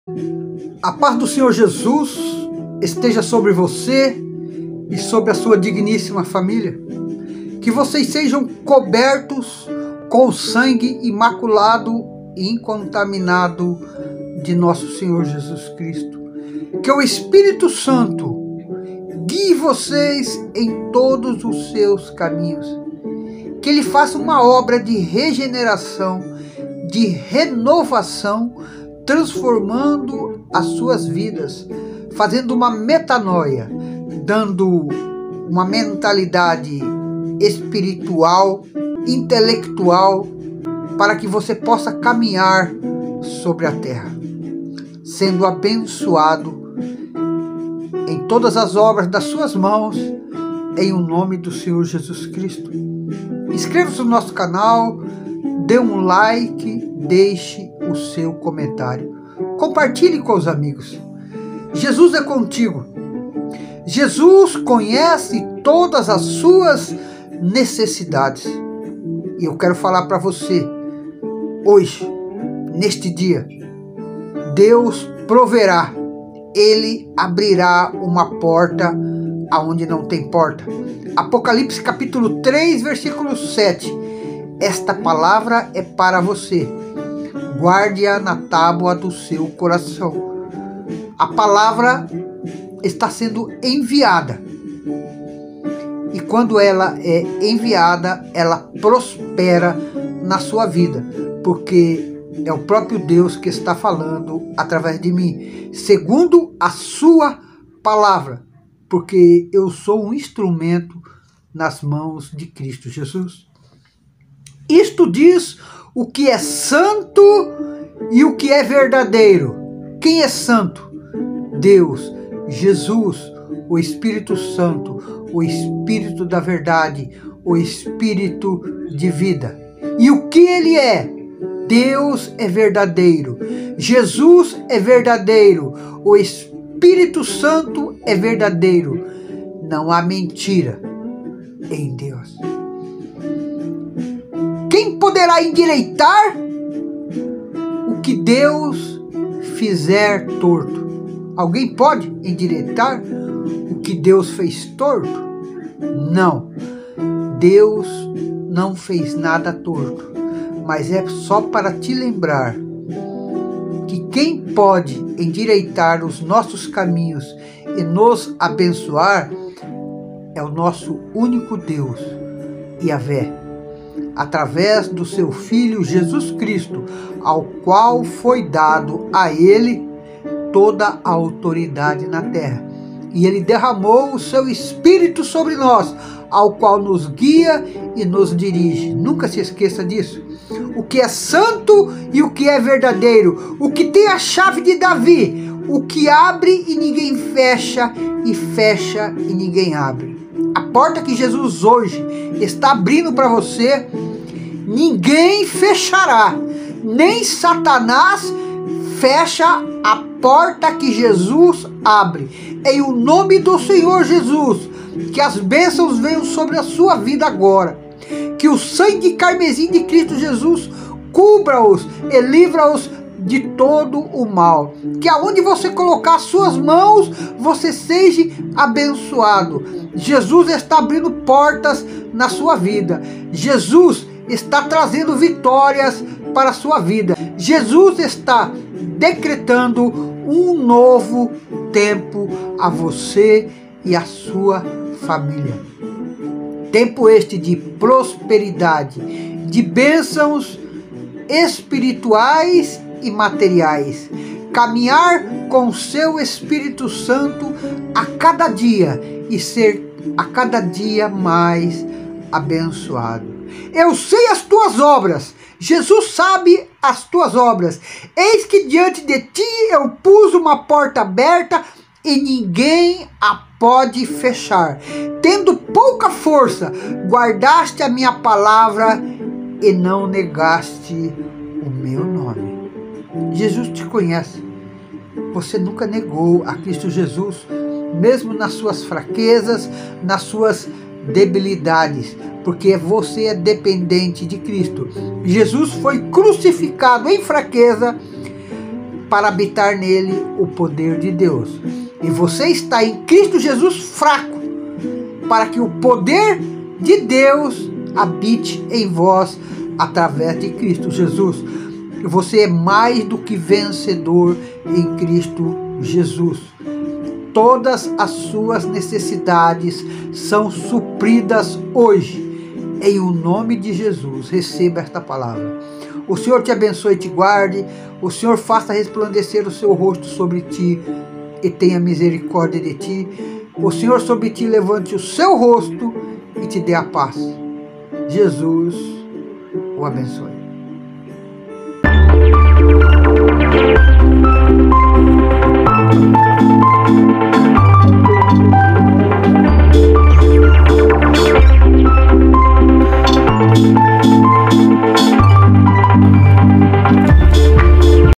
A paz do Senhor Jesus esteja sobre você e sobre a sua digníssima família. Que vocês sejam cobertos com o sangue imaculado e incontaminado de nosso Senhor Jesus Cristo. Que o Espírito Santo guie vocês em todos os seus caminhos. Que Ele faça uma obra de regeneração, de renovação, transformando as suas vidas, fazendo uma metanoia, dando uma mentalidade espiritual, intelectual, para que você possa caminhar sobre a terra, sendo abençoado em todas as obras das suas mãos, em o nome do Senhor Jesus Cristo. Inscreva-se no nosso canal, dê um like, deixe o seu comentário. Compartilhe com os amigos. Jesus é contigo. Jesus conhece todas as suas necessidades. E eu quero falar para você, hoje, neste dia, Deus proverá. Ele abrirá uma porta aonde não tem porta. Apocalipse capítulo 3, versículo 7. Esta palavra é para você. Guarde-a na tábua do seu coração. A palavra está sendo enviada. E quando ela é enviada, ela prospera na sua vida. Porque é o próprio Deus que está falando através de mim. Segundo a sua palavra. Porque eu sou um instrumento nas mãos de Cristo Jesus. Isto diz o que é santo e o que é verdadeiro. Quem é santo? Deus, Jesus, o Espírito Santo, o Espírito da verdade, o Espírito de vida. E o que ele é? Deus é verdadeiro, Jesus é verdadeiro, o Espírito Santo é verdadeiro. Não há mentira em Deus. Quem poderá endireitar o que Deus fizer torto? Alguém pode endireitar o que Deus fez torto? Não. Deus não fez nada torto. Mas é só para te lembrar que quem pode endireitar os nossos caminhos e nos abençoar é o nosso único Deus, Yahvé, através do seu Filho Jesus Cristo, ao qual foi dado a ele toda a autoridade na terra. E ele derramou o seu Espírito sobre nós, ao qual nos guia e nos dirige. Nunca se esqueça disso. O que é santo e o que é verdadeiro. O que tem a chave de Davi. O que abre e ninguém fecha, e fecha e ninguém abre. A porta que Jesus hoje está abrindo para você, ninguém fechará. Nem Satanás fecha a porta que Jesus abre. Em o nome do Senhor Jesus, que as bênçãos venham sobre a sua vida agora. Que o sangue carmesim de Cristo Jesus cubra-os e livra-os de todo o mal. Que aonde você colocar as suas mãos, você seja abençoado. Jesus está abrindo portas na sua vida. Jesus está trazendo vitórias para a sua vida. Jesus está decretando um novo tempo a você e a sua família. Tempo este de prosperidade, de bênçãos espirituais e materiais. Caminhar com seu Espírito Santo a cada dia e ser a cada dia mais abençoado. Eu sei as tuas obras. Jesus sabe as tuas obras. Eis que diante de ti eu pus uma porta aberta e ninguém a pode fechar. Tendo pouca força, guardaste a minha palavra e não negaste o meu nome. Jesus te conhece. Você nunca negou a Cristo Jesus, mesmo nas suas fraquezas, nas suas debilidades, porque você é dependente de Cristo. Jesus foi crucificado em fraqueza, para habitar nele o poder de Deus. E você está em Cristo Jesus fraco, para que o poder de Deus habite em vós através de Cristo Jesus. Você é mais do que vencedor em Cristo Jesus. Todas as suas necessidades são supridas hoje. Em o nome de Jesus, receba esta palavra. O Senhor te abençoe e te guarde. O Senhor faça resplandecer o seu rosto sobre ti e tenha misericórdia de ti. O Senhor sobre ti levante o seu rosto e te dê a paz. Jesus o abençoe.